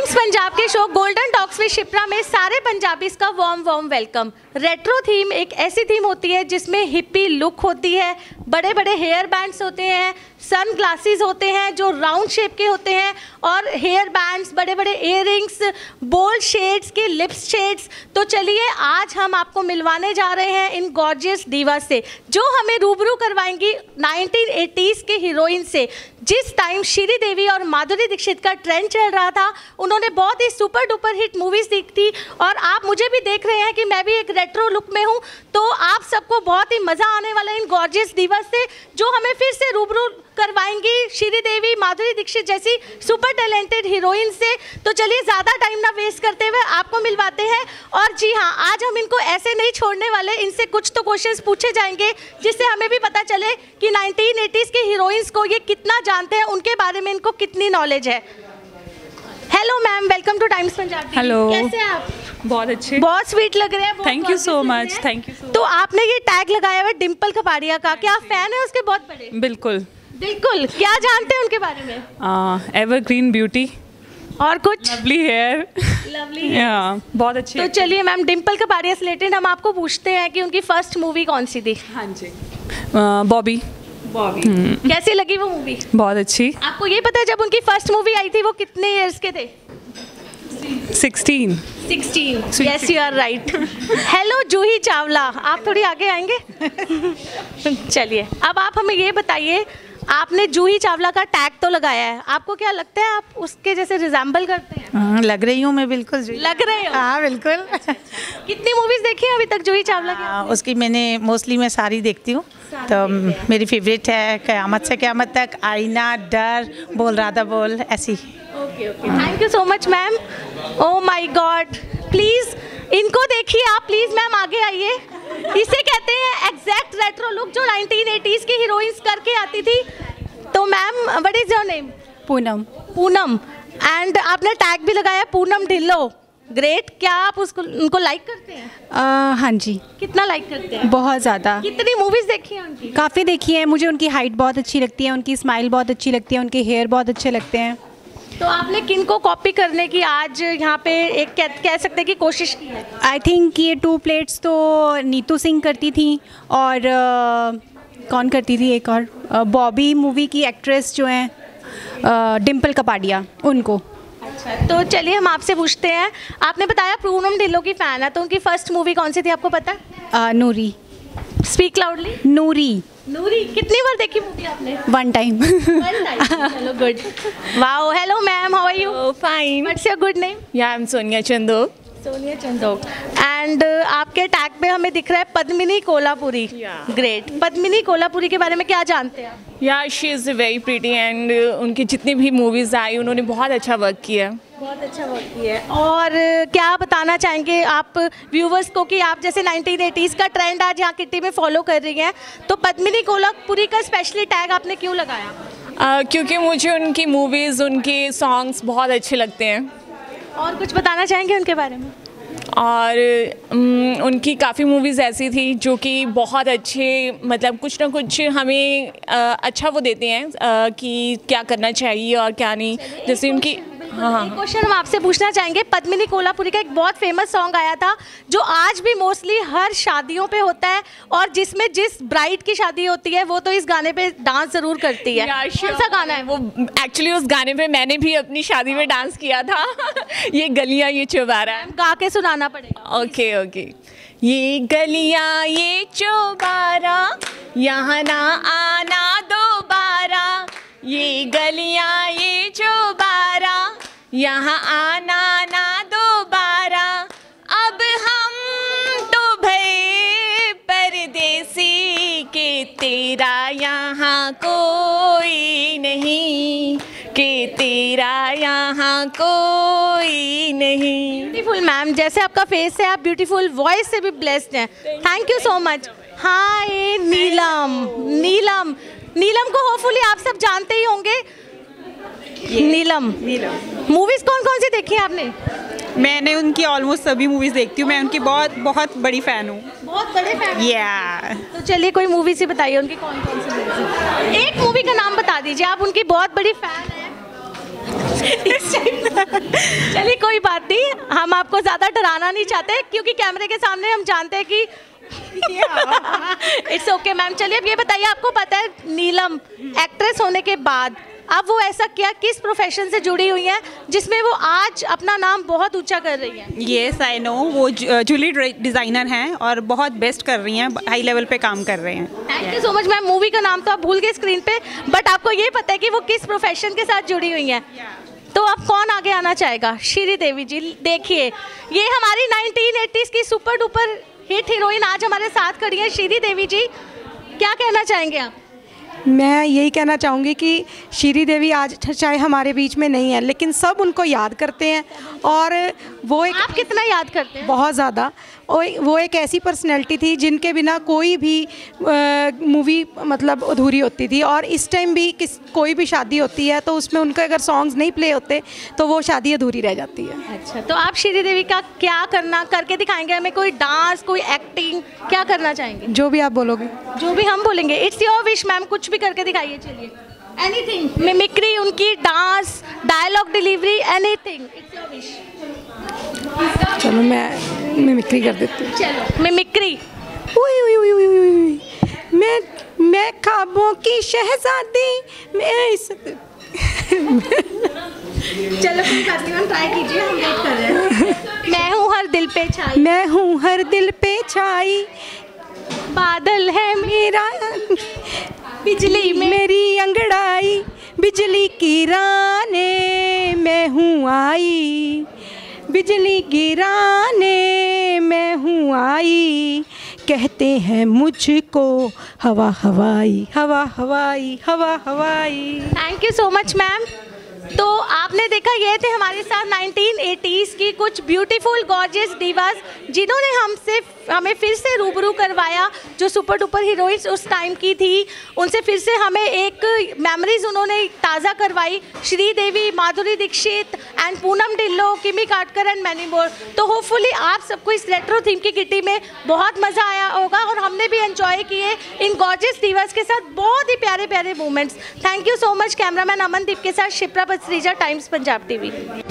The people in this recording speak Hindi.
टाइम्स पंजाब के show golden talks with Shipra में सारे पंजाबीज का वार्म वेलकम। रेट्रो थीम एक ऐसी थीम होती है जिसमें हिप्पी लुक होती है, बड़े बड़े हेयर बैंड्स होते हैं, सन ग्लासेस होते हैं जो राउंड शेप के होते हैं, और हेयर बैंड्स, बड़े बड़े इयररिंग्स, बोल्ड शेड्स के लिप्स शेड्स। तो चलिए आज हम आपको मिलवाने जा रहे हैं इन गॉर्जियस डीवा से जो हमें रूबरू करवाएंगी 1980s के हीरोइन से। जिस टाइम श्रीदेवी और माधुरी दीक्षित का ट्रेंड चल रहा था, उन्होंने बहुत ही सुपर डुपर हिट मूवीज़ दी थी, और आप मुझे भी देख रहे हैं कि मैं भी एक रेट्रो लुक में हूँ। तो आप सबको बहुत ही मज़ा आने वाला है इन गॉर्जियस डीवा से जो हमें फिर से रूबरू करवाएंगी श्रीदेवी, माधुरी दीक्षित जैसी सुपर टैलेंटेड हीरोइन से। तो चलिए ज़्यादा टाइम ना वेस्ट करते हुए आपको मिलवाते हैं। और जी हाँ, आज हम इनको ऐसे नहीं छोड़ने वाले, इनसे कुछ तो क्वेश्चंस पूछे जाएंगे जिससे हमें भी पता चले कि 1980s के हीरोइंस को ये कितना जानते हैं, उनके बारे में इनको कितनी नॉलेज है। Hello ma'am, welcome to Times Punjab. Hello, कैसे हैं आप? बहुत अच्छे, बहुत स्वीट लग रहे हैं। Thank you so much, thank you so. तो आपने ये टैग लगाया हुआ है डिम्पल कपाड़िया का, क्या आप फैन है उसके बहुत बड़े? बिल्कुल बिल्कुल। क्या जानते हैं उनके बारे में? एवरग्रीन ब्यूटी और कुछ? लवली हेयर, लवली बहुत अच्छी। तो चलिए मैम, डिम्पल कपाड़िया से रिलेटेड हम आपको पूछते हैं कि उनकी फर्स्ट मूवी कौन सी थी? हाँ जी, बॉबी। कैसी लगी वो मूवी? बहुत अच्छी। आपको ये पता है जब उनकी फर्स्ट मूवी आई थी वो कितने इयर्स के थे? 16। Yes, you are right. Hello Juhi Chawla, आप थोड़ी आगे आएंगे? चलिए अब आप हमें ये बताइए, आपने जूही चावला का टैग तो लगाया है, आपको क्या लगता है आप उसके जैसे रिजेंबल करते हैं? लग रही हूँ मैं, बिल्कुल लग रहे हो? हाँ बिल्कुल। कितनी मूवीज देखी हैं अभी तक जूही चावला की? उसकी मैंने मोस्टली मैं सारी देखती हूँ, तो मेरी फेवरेट है कयामत से कयामत तक, आईना, डर, बोल राधा बोल, ऐसी। Okay, thank you so much ma'am. Oh my god, please इनको देखिए आप, प्लीज़ मैम आगे आइए। इसे कहते हैं एग्जैक्ट रेट्रो लुक जो 1980s की हीरोइंस करके आती थी। तो ma'am, what is your name? Poonam. Poonam, and आपने टैग भी लगाया पूनम ढिल्लो। ग्रेट। क्या आप उनको लाइक करते हैं? हाँ जी। कितना लाइक करते हैं? बहुत ज़्यादा। कितनी मूवीज़ देखी हैं उनकी? काफ़ी देखी है। मुझे उनकी हाइट बहुत अच्छी लगती है, उनकी स्माइल बहुत अच्छी लगती है, उनके हेयर बहुत अच्छे लगते हैं। तो आपने किन को कॉपी करने की आज यहाँ पे एक कह सकते हैं कि कोशिश की है? आई थिंक ये 2 प्लेट्स तो नीतू सिंह करती थी, और कौन करती थी एक और, बॉबी मूवी की एक्ट्रेस जो हैं डिम्पल कपाड़िया, उनको। अच्छा, तो चलिए हम आपसे पूछते हैं, आपने बताया पूनम ढिल्लो की फ़ैन है, तो उनकी फर्स्ट मूवी कौन सी थी आपको पता है? नूरी। Speak loudly. नूरी। कितनी बार देखी मूवी आपने? 1 टाइम। चलो good. Wow, hello ma'am, how are you? Fine. What's your good name? Yeah I am Sonia Chandok. Sonia Chandok. And आपके टैग पे हमें दिख रहा है पद्मिनी कोल्हापुरी। ग्रेट। पद्मिनी कोल्हापुरी के बारे में क्या जानते हैं आप? Yeah she is very pretty, and उनकी जितनी भी मूवीज़ आई उन्होंने बहुत अच्छा वर्क किया। बहुत अच्छा वर्क किया है। और क्या बताना चाहेंगे आप व्यूवर्स को कि आप जैसे 1980s का ट्रेंड आज यहाँ किट्टी में फॉलो कर रही हैं, तो पद्मिनी कोल्हापुरी का स्पेशली टैग आपने क्यों लगाया? क्योंकि मुझे उनकी मूवीज़, उनके सॉन्ग्स बहुत अच्छे लगते हैं। और कुछ बताना चाहेंगे उनके बारे में? और उनकी काफ़ी मूवीज़ ऐसी थी जो कि बहुत अच्छे, मतलब कुछ ना कुछ हमें अच्छा वो देते हैं कि क्या करना चाहिए और क्या नहीं। जैसे उनकी एक क्वेश्चन हम आपसे पूछना चाहेंगे, पद्मिनी कोल्हापुरी का एक बहुत फेमस सॉन्ग आया था जो आज भी मोस्टली हर शादियों पे होता है, और जिसमें जिस ब्राइड की शादी होती है वो तो इस गाने पे डांस जरूर करती है। कौन सा गाना है वो? एक्चुअली उस गाने पे मैंने भी अपनी शादी में डांस किया था। ये गलियां ये चौबारा, गा के सुनाना पड़ेगा। ओके। ये गलियां ये चौबारा, यहाँ ना आना दोबारा, ये गलियां ये चौबारा, यहाँ आना ना दोबारा, अब हम तो भये परदेसी के तेरा यहाँ कोई नहीं, के तेरा यहाँ कोई नहीं। ब्यूटीफुल मैम, जैसे आपका फेस है, आप ब्यूटीफुल वॉइस से भी ब्लेस्ड हैं। Thank you so much. Hi Neelam को होपफुली आप सब जानते ही होंगे। नीलम मूवीज कौन कौन सी देखी है आपने? मैंने उनकी ऑलमोस्ट सभी मूवीज देखती हूँ, मैं उनकी बहुत बड़ी फ़ैन हूँ। बहुत बड़े फैन? या तो चलिए कोई मूवी से बताइए उनकी कौन कौन सी मूवी। एक मूवी का नाम बता दीजिए, आप उनकी बहुत बड़ी फैन हैं। चलिए कोई बात नहीं, हम आपको ज़्यादा डराना नहीं चाहते क्योंकि कैमरे के सामने हम जानते हैं कि इट्स ओके मैम। चलिए अब ये बताइए, आपको पता है नीलम एक्ट्रेस होने के बाद अब वो ऐसा क्या किस प्रोफेशन से जुड़ी हुई हैं जिसमें वो आज अपना नाम बहुत ऊंचा कर रही हैं? येस आई नो, वो ज्वेलरी डिज़ाइनर हैं और बहुत बेस्ट कर रही हैं, हाई लेवल पे काम कर रहे हैं। Thank you so much ma'am. Movie का नाम तो आप भूल गए स्क्रीन पे, बट आपको ये पता है कि वो किस प्रोफेशन के साथ जुड़ी हुई हैं। तो अब कौन आगे आना चाहेगा? श्रीदेवी जी। देखिए ये हमारी 1980s की सुपर डुपर हिट हीरोइन आज हमारे साथ खड़ी है श्रीदेवी जी, क्या कहना चाहेंगे आप? मैं यही कहना चाहूँगी कि श्रीदेवी आज चाहे हमारे बीच में नहीं है लेकिन सब उनको याद करते हैं और वो एक आप कितना याद करते हैं? बहुत ज़्यादा। वो एक ऐसी पर्सनैलिटी थी जिनके बिना कोई भी मूवी मतलब अधूरी होती थी और इस टाइम भी कोई भी शादी होती है तो उसमें उनके अगर सॉन्ग्स नहीं प्ले होते तो वो शादी अधूरी रह जाती है। अच्छा, तो आप श्रीदेवी का क्या करना करके दिखाएंगे हमें? कोई डांस, कोई एक्टिंग, क्या करना चाहेंगे? जो भी आप बोलोगे। जो भी हम बोलेंगे। इट्स योर विश मैम, कुछ भी करके दिखाइए। चलिए एनीथिंग, मिमिक्री, उनकी dance, dialogue delivery, anything, it's your wish. चलो मैं मिमिक्री कर देती हूँ। चलो मिमिक्री। मैं ख्वाबों की शहजादी, मैं इस चलो कोई बात नहीं मैम, ट्राई कीजिए, हम वेट कर रहे हैं। मैं हूँ हर दिल पे छाई, मैं हूँ हर दिल पे छाई, बादल है मेरा बिजली में मेरी अंगड़ाई, बिजली गिराने मैं हूँ आई, बिजली गिराने मैं हूँ आई, कहते हैं मुझको हवा हवाई, हवा हवाई, हवा हवाई। Thank you so much ma'am. तो आपने देखा, ये थे हमारे साथ 1980s की कुछ ब्यूटीफुल गॉर्जियस डिवास जिन्होंने हमें फिर से रूबरू करवाया, जो सुपर डुपर हीरोइंस उस टाइम की थी उनसे फिर से हमें एक मेमोरीज उन्होंने ताज़ा करवाई। Sridevi, Madhuri Dixit and Poonam Dhillon, Kimi Katkar and many more. तो होपफुली आप सबको इस रेट्रो थीम की किटी में बहुत मज़ा आया होगा और हमने भी एंजॉय किए इन गॉर्जियस डिवास के साथ बहुत ही प्यारे प्यारे moments. Thank you so much. Cameraman Amandeep के साथ शिप्रा बत्सरीजा, टाइम्स पंजाब टीवी।